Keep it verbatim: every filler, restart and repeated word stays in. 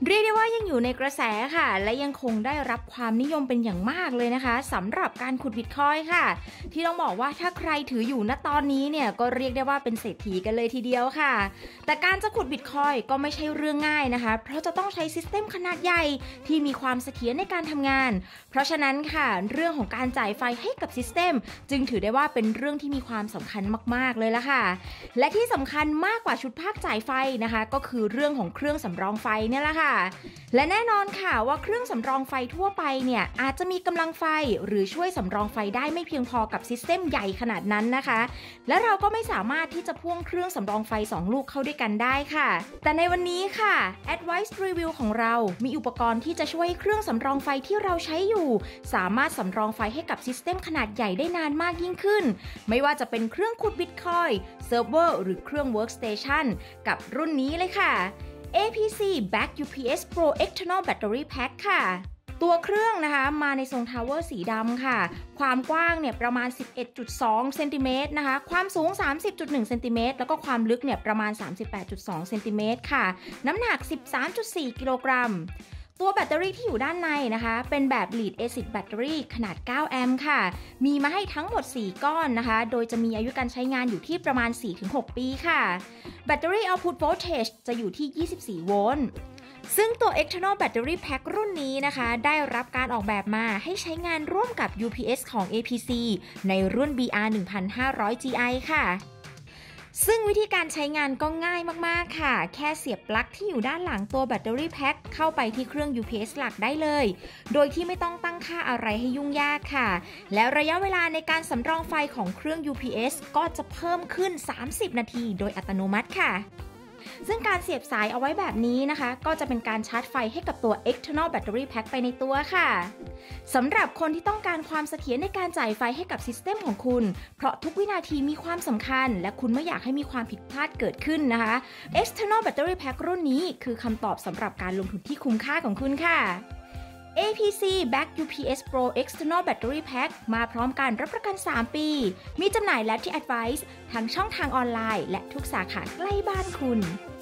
เรียกได้ว่ายังอยู่ในกระแสค่ะและยังคงได้รับความนิยมเป็นอย่างมากเลยนะคะสำหรับการขุดบิตคอยน์ค่ะที่ต้องบอกว่าถ้าใครถืออยู่ณตอนนี้เนี่ยก็เรียกได้ว่าเป็นเศรษฐีกันเลยทีเดียวค่ะแต่การจะขุดบิตคอยน์ก็ไม่ใช่เรื่องง่ายนะคะเพราะจะต้องใช้ซิสเต็มขนาดใหญ่ที่มีความเสถียรในการทำงานเพราะฉะนั้นค่ะเรื่องของการจ่ายไฟให้กับซิสเต็มจึงถือได้ว่าเป็นเรื่องที่มีความสำคัญมากๆเลยละค่ะและที่สำคัญมากกว่าชุดภาคจ่ายไฟนะคะก็คือเรื่องของเครื่องสำรองไฟเนี่ยแหละค่ะและแน่นอนค่ะว่าเครื่องสำรองไฟทั่วไปเนี่ยอาจจะมีกำลังไฟหรือช่วยสำรองไฟได้ไม่เพียงพอกับซิสเต็มใหญ่ขนาดนั้นนะคะและเราก็ไม่สามารถที่จะพ่วงเครื่องสำรองไฟสองลูกเข้าด้วยกันได้ค่ะแต่ในวันนี้ค่ะ Advice Review ของเรามีอุปกรณ์ที่จะช่วยเครื่องสำรองไฟที่เราใช้อยู่สามารถสำรองไฟให้กับซิสเต็มขนาดใหญ่ได้นานมากยิ่งขึ้นไม่ว่าจะเป็นเครื่องขุดบิตคอยน์เซิร์ฟเวอร์หรือเครื่อง Workstation กับรุ่นนี้เลยค่ะ เอ พี ซี Back ยู พี เอส Pro External Battery Pack ค่ะตัวเครื่องนะคะมาในทรงทาวเวอร์สีดำค่ะความกว้างเนี่ยประมาณ สิบเอ็ดจุดสอง เซนติเมตรนะคะความสูง สามสิบจุดหนึ่ง เซนติเมตรแล้วก็ความลึกเนี่ยประมาณ สามสิบแปดจุดสอง เซนติเมตรค่ะน้ำหนัก สิบสามจุดสี่ กิโลกรัมตัวแบตเตอรี่ที่อยู่ด้านในนะคะเป็นแบบ Lead Acid Battery ขนาด เก้า แอมป์ค่ะมีมาให้ทั้งหมดสี่ก้อนนะคะโดยจะมีอายุการใช้งานอยู่ที่ประมาณ สี่ถึงหก ปีค่ะแบตเตอรี่ Output Voltage จะอยู่ที่ ยี่สิบสี่ โวลต์ซึ่งตัว External Battery Pack รุ่นนี้นะคะได้รับการออกแบบมาให้ใช้งานร่วมกับ ยู พี เอส ของ เอ พี ซี ในรุ่น บี อาร์ หนึ่งพันห้าร้อย จี ไอ ค่ะซึ่งวิธีการใช้งานก็ง่ายมากๆค่ะแค่เสียบปลั๊กที่อยู่ด้านหลังตัวแบตเตอรี่แพ็คเข้าไปที่เครื่อง ยู พี เอส หลักได้เลยโดยที่ไม่ต้องตั้งค่าอะไรให้ยุ่งยากค่ะแล้วระยะเวลาในการสำรองไฟของเครื่อง ยู พี เอส ก็จะเพิ่มขึ้นสามสิบนาทีโดยอัตโนมัติค่ะซึ่งการเสียบสายเอาไว้แบบนี้นะคะก็จะเป็นการชาร์จไฟให้กับตัว External Battery Pack ไปในตัวค่ะสำหรับคนที่ต้องการความเสถียรในการจ่ายไฟให้กับซิสเต็มของคุณเพราะทุกวินาทีมีความสำคัญและคุณไม่อยากให้มีความผิดพลาดเกิดขึ้นนะคะ External Battery Pack รุ่นนี้คือคำตอบสำหรับการลงทุนที่คุ้มค่าของคุณค่ะ เอ พี ซี Back ยู พี เอส Pro External Battery Pack มาพร้อมการรับประกันสามปีมีจำหน่ายแล้วที่ Advice ทั้งช่องทางออนไลน์และทุกสาขาใกล้บ้านคุณ